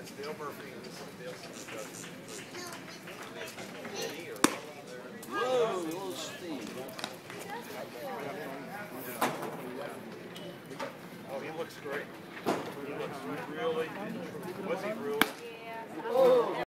Whoa, little Steve. Oh, he looks great. He looks really, was he really?